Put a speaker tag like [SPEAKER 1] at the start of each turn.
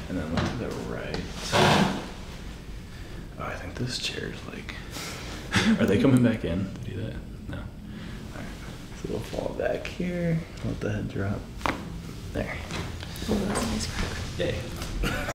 [SPEAKER 1] And then look to the right. Oh, I think this chair's like, are they coming back in to do that? No. All right. So we'll fall back here. Let the head drop. There.
[SPEAKER 2] Oh, that's a nice crack.
[SPEAKER 1] Yay.